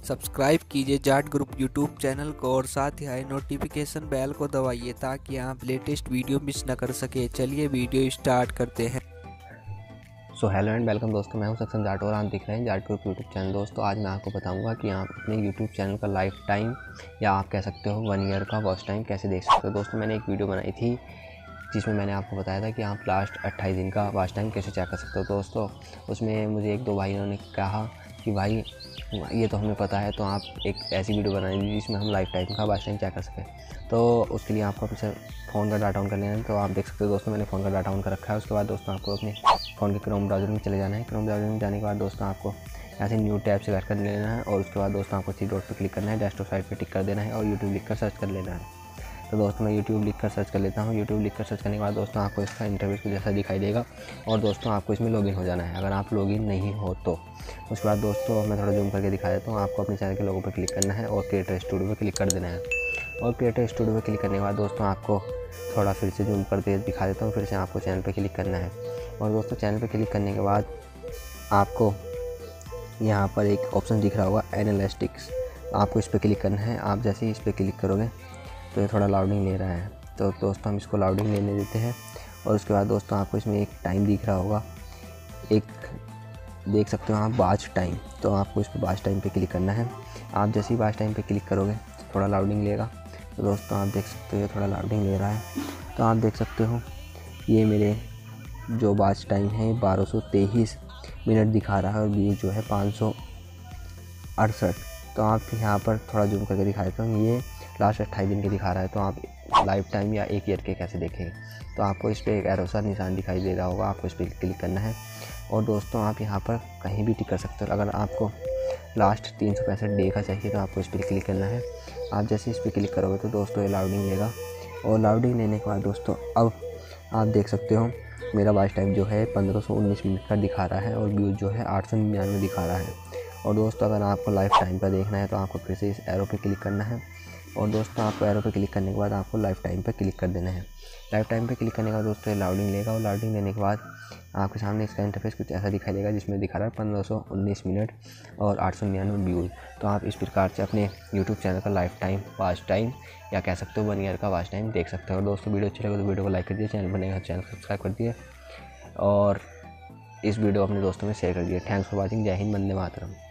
Subscribe कीजिए Jat group YouTube channel को और साथ ही आए नोटिफिकेशन बेल को दबाइए ताकि आप लेटेस्ट वीडियो मिस न कर सके। चलिए वीडियो स्टार्ट करते हैं। सो हेलो एंड वेलकम दोस्तों, मैं हूं सक्षम जाट और आप दिख रहे हैं जाट ग्रुप यूट्यूब चैनल। दोस्तों आज मैं आपको बताऊंगा कि आप अपने यूट्यूब चैनल का लाइफ टाइम या आप कह सकते हो 1 ईयर का वॉच टाइम कैसे देख सकते हो। दोस्तों मैंने एक वीडियो बनाई थी जिसमें मैंने आपको बताया था कि आप लास्ट 28 दिन का वॉच टाइम कैसे चेक कर सकते हो। दोस्तों उसमें मुझे 1-2 भाइयों ने कहा कि भाई ये तो हमें पता है, तो आप एक ऐसी वीडियो बना दीजिए जिसमें हम लाइफ टाइम का वॉच टाइम चेक कर सकें। तो उसके लिए आपको अपने फ़ोन का डाटा ऑन कर लेना है। तो आप देख सकते हो दोस्तों मैंने फ़ोन का डाटा ऑन कर रखा है। उसके बाद दोस्तों आपको अपने फ़ोन के क्रोम ब्राउज़र में चले जाना है। क्रोम ब्राउज़र में जाने के बाद दोस्तों आपको ऐसे न्यू टैब सेलेक्ट कर लेना है और उसके बाद दोस्तों आपको 3 डॉट पर क्लिक करना है, डेस्कटॉप साइट पर टिक कर देना है और यूट्यूब लिख कर सर्च कर लेना है। तो दोस्तों मैं यूट्यूब लिख कर सर्च कर लेता हूँ। यूट्यूब लिख कर सर्च करने के बाद दोस्तों आपको इसका इंटरफेस कुछ जैसा दिखाई देगा और दोस्तों आपको इसमें लॉगिन हो जाना है। अगर आप लॉगिन नहीं हो तो उसके बाद दोस्तों मैं थोड़ा जूम करके दिखा देता हूँ। आपको अपने चैनल के लोगो पर क्लिक करना है और क्रिएटर स्टूडियो पर क्लिक कर देना है। और क्रिएटर स्टूडियो पर क्लिक करने के बाद दोस्तों आपको थोड़ा फिर से जूम करके दिखा देता हूँ। फिर से आपको चैनल पर क्लिक करना है और दोस्तों चैनल पर क्लिक करने के बाद आपको यहाँ पर एक ऑप्शन दिख रहा होगा एनालिटिक्स, आपको इस पर क्लिक करना है। आप जैसे ही इस पर क्लिक करोगे तो ये थोड़ा लाउडिंग ले रहा है, तो दोस्तों हम इसको लाउडिंग लेने देते हैं। और उसके बाद दोस्तों आपको इसमें एक टाइम दिख रहा होगा, एक देख सकते हो आप वॉच टाइम, तो आपको इस पर वॉच टाइम पे क्लिक करना है। आप जैसे ही वॉच टाइम पे क्लिक करोगे थोड़ा लाउडिंग लेगा, तो दोस्तों आप देख सकते हो ये थोड़ा लाउडिंग ले रहा है। तो आप देख सकते हो ये मेरे जो वॉच टाइम है 1223 मिनट दिखा रहा है और व्यू जो है 568। तो आप यहाँ पर थोड़ा जूम करके दिखा देता हूँ, ये लास्ट 28 दिन के दिखा रहा है। तो आप लाइफ टाइम या 1 ईयर के कैसे देखेंगे, तो आपको इस पर एक एरो सा निशान दिखाई दे रहा होगा, आपको इस पर क्लिक करना है। और दोस्तों आप यहाँ पर कहीं भी टिक कर सकते हो। अगर आपको लास्ट 365 डे का चाहिए तो आपको इस पर क्लिक करना है। आप जैसे इस पर क्लिक करोगे तो दोस्तों ये लाउडिंग लेगा और लाउडिंग लेने के बाद दोस्तों अब आप देख सकते हो मेरा वॉच टाइम जो है 1519 मिनट का दिखा रहा है और व्यू जो है 899 दिखा रहा है। और दोस्तों अगर आपको लाइफ टाइम का देखना है तो आपको फिर से इस एरो पे क्लिक करना है और दोस्तों आपको एरो पे क्लिक करने के बाद आपको लाइफ टाइम पे क्लिक कर देना है। लाइफ टाइम पे क्लिक करने के बाद दोस्तों ये लाउडिंग लेगा और लाउडिंग लेने के बाद आपके सामने इसका इंटरफेस कुछ ऐसा दिखाई देगा जिसमें दिखा रहा है 1519 मिनट और 899 व्यूज़। तो आप इस प्रकार से अपने यूट्यूब चैनल का लाइफ टाइम वॉच टाइम या कह सकते हो 1 ईयर का वॉच टाइम देख सकते हो। और दोस्तों वीडियो अच्छी लगे तो वीडियो को लाइक कर दिए, चैनल बनेगा चैनल सब्सक्राइब कर दिए और इस वीडियो अपने दोस्तों में शेयर कर दिए। Thanks for watching. जय हिंद, वंदे मातरम।